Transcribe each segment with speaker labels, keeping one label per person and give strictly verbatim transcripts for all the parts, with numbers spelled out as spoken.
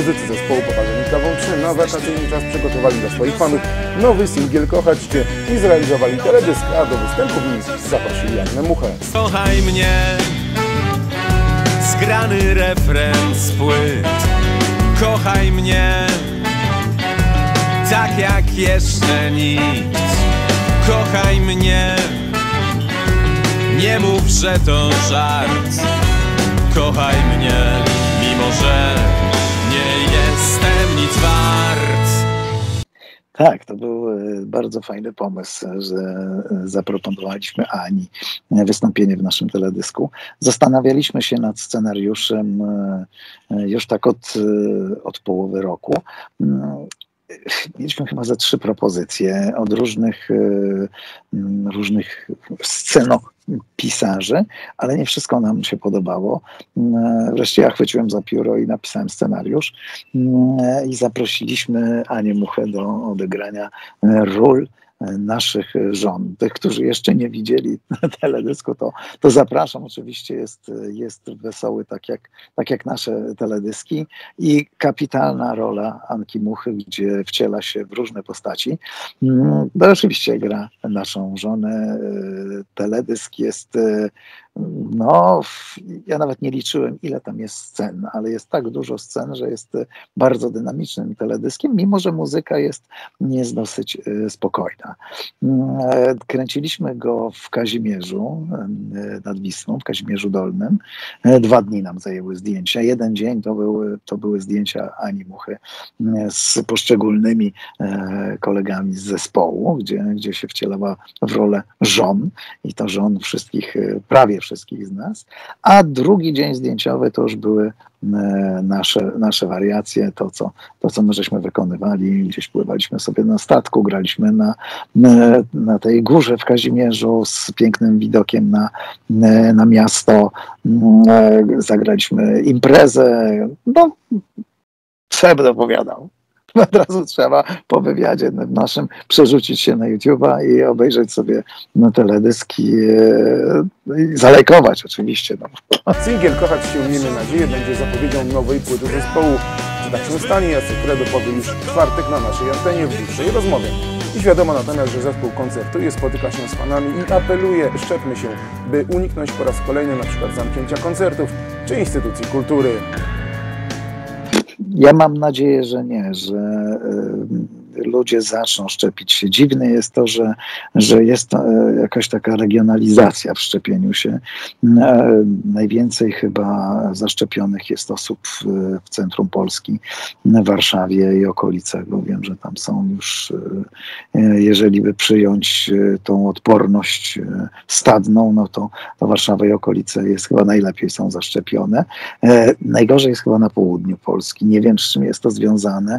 Speaker 1: Muzycy zespołu Poparzeni Kawą trzy na wakacyjny czas przygotowali dla swoich fanów nowy singiel Kochać Cię i zrealizowali teledysk, a do występu w nim zaprosili Annę Muchę.
Speaker 2: Kochaj mnie, zgrany refren z płyt. Kochaj mnie, tak jak jeszcze nikt. Kochaj mnie, nie mów, że to żart. Kochaj mnie, mimo że nie jestem nic wart.
Speaker 3: Tak, to był bardzo fajny pomysł, że zaproponowaliśmy Ani wystąpienie w naszym teledysku. Zastanawialiśmy się nad scenariuszem już tak od, od połowy roku. Mieliśmy chyba ze trzy propozycje od różnych, różnych scenopisarzy, ale nie wszystko nam się podobało. Wreszcie ja chwyciłem za pióro i napisałem scenariusz i zaprosiliśmy Anię Muchę do odegrania ról naszych żon. Tych, którzy jeszcze nie widzieli teledysku, to, to zapraszam. Oczywiście jest, jest wesoły, tak jak, tak jak nasze teledyski. I kapitalna rola Anki Muchy, gdzie wciela się w różne postaci. To oczywiście gra naszą żonę. Teledysk jest, no, ja nawet nie liczyłem, ile tam jest scen, ale jest tak dużo scen, że jest bardzo dynamicznym teledyskiem, mimo że muzyka jest, jest dosyć spokojna. Kręciliśmy go w Kazimierzu nad Wisłą, w Kazimierzu Dolnym. Dwa dni nam zajęły zdjęcia. Jeden dzień to były, to były zdjęcia Ani Muchy z poszczególnymi kolegami z zespołu, gdzie, gdzie się wcielała w rolę żon i to żon wszystkich, prawie wszystkich z nas. A drugi dzień zdjęciowy to już były nasze, nasze wariacje, to co, to co my żeśmy wykonywali. Gdzieś pływaliśmy sobie na statku, graliśmy na, na tej górze w Kazimierzu z pięknym widokiem na, na miasto. Zagraliśmy imprezę. No, Seb dopowiadał. Od razu trzeba po wywiadzie naszym przerzucić się na YouTube'a i obejrzeć sobie no, teledyski i zalajkować oczywiście. No.
Speaker 1: Singiel Kochać Się, miejmy nadzieję, będzie zapowiedzią nowej płyty zespołu. W takim stanie Jacek Kredo powie już w czwartek na naszej antenie w dłuższej rozmowie. Dziś wiadomo natomiast, że zespół koncertuje, spotyka się z fanami i apeluje, szczepmy się, by uniknąć po raz kolejny na przykład zamknięcia koncertów czy instytucji kultury.
Speaker 3: Ja mam nadzieję, że nie, że y, ludzie zaczną szczepić się. Dziwne jest to, że, że jest y, jakaś taka regionalizacja w szczepieniu się. Y, najwięcej chyba zaszczepionych jest osób w, w centrum Polski, w Warszawie i okolicach, bo wiem, że tam są już, y, jeżeli by przyjąć y, tą odporność y, stadną, no to, to Warszawa i okolice jest chyba najlepiej są zaszczepione. Y, najgorzej jest chyba na południu Polski. Nie wiem, z czym jest to związane.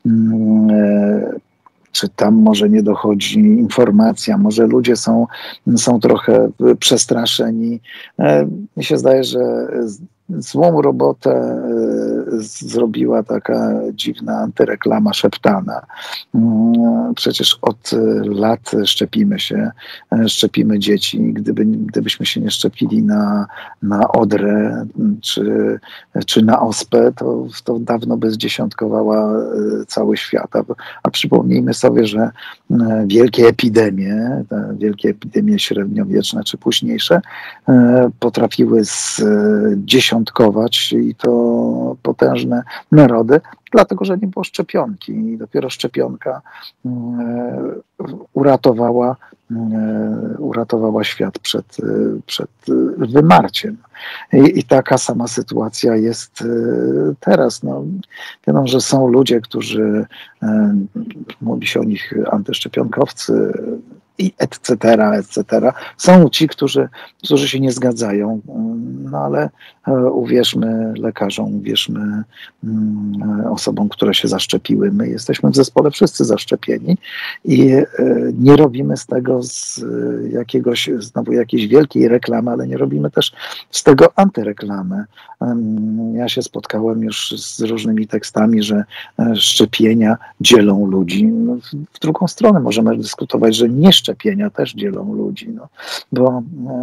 Speaker 3: Czy tam może nie dochodzi informacja, może ludzie są, są trochę przestraszeni. Mi się zdaje, że złą robotę zrobiła taka dziwna antyreklama szeptana. Przecież od lat szczepimy się, szczepimy dzieci. Gdyby, gdybyśmy się nie szczepili na, na odrę czy, czy na ospę, to, to dawno by zdziesiątkowała cały świat. A, a przypomnijmy sobie, że wielkie epidemie, te wielkie epidemie średniowieczne czy późniejsze potrafiły zdziesiątkować i to potężne narody, dlatego że nie było szczepionki i dopiero szczepionka e, uratowała, e, uratowała świat przed, przed wymarciem. I, I taka sama sytuacja jest e, teraz. No, wiadomo, że są ludzie, którzy, e, mówi się o nich antyszczepionkowcy, i et cetera, et cetera. Są ci, którzy, którzy się nie zgadzają, no ale uwierzmy lekarzom, uwierzmy osobom, które się zaszczepiły. My jesteśmy w zespole wszyscy zaszczepieni i nie robimy z tego z jakiegoś, znowu jakiejś wielkiej reklamy, ale nie robimy też z tego antyreklamy. Ja się spotkałem już z różnymi tekstami, że szczepienia dzielą ludzi. No, w drugą stronę możemy dyskutować, że nie szczepienia też dzielą ludzi, no, bo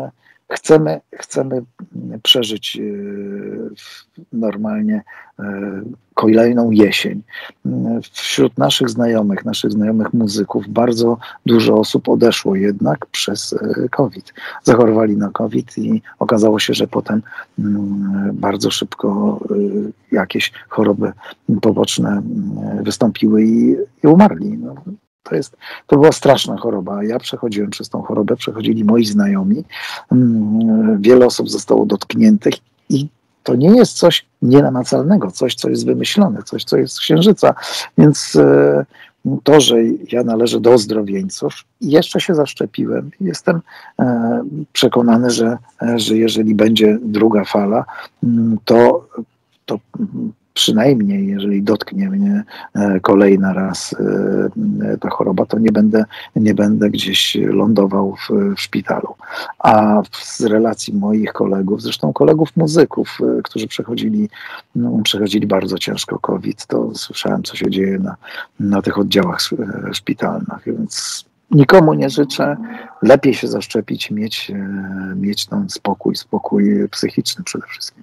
Speaker 3: chcemy, chcemy przeżyć normalnie kolejną jesień. Wśród naszych znajomych, naszych znajomych muzyków bardzo dużo osób odeszło jednak przez COVID. Zachorowali na COVID i okazało się, że potem bardzo szybko jakieś choroby poboczne wystąpiły i, i umarli. No, to, jest, to była straszna choroba. Ja przechodziłem przez tą chorobę, przechodzili moi znajomi. Wiele osób zostało dotkniętych i to nie jest coś nienamacalnego, coś, co jest wymyślone, coś, co jest z księżyca. Więc to, że ja należę do ozdrowieńców, jeszcze się zaszczepiłem. Jestem przekonany, że, że jeżeli będzie druga fala, to, to przynajmniej jeżeli dotknie mnie kolejny raz ta choroba, to nie będę, nie będę gdzieś lądował w, w szpitalu. A z relacji moich kolegów, zresztą kolegów muzyków, którzy przechodzili, no, przechodzili bardzo ciężko COVID, to słyszałem, co się dzieje na, na tych oddziałach szpitalnych, więc nikomu nie życzę. Lepiej się zaszczepić, mieć, mieć ten spokój, spokój psychiczny przede wszystkim.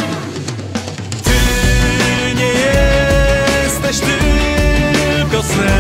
Speaker 2: Jesteś tylko snem.